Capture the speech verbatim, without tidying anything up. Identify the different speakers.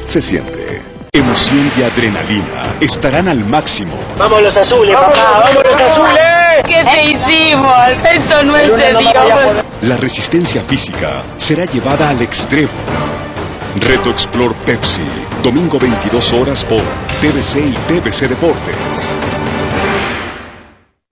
Speaker 1: se siente. Emoción y adrenalina estarán al máximo.
Speaker 2: ¡Vamos los azules, papá! ¡Vamos los azules!
Speaker 3: ¿Qué te hicimos? Esto no es de Dios.
Speaker 1: La resistencia física será llevada al extremo. Reto Explore Pepsi, domingo veintidós horas por T V C y T V C Deportes.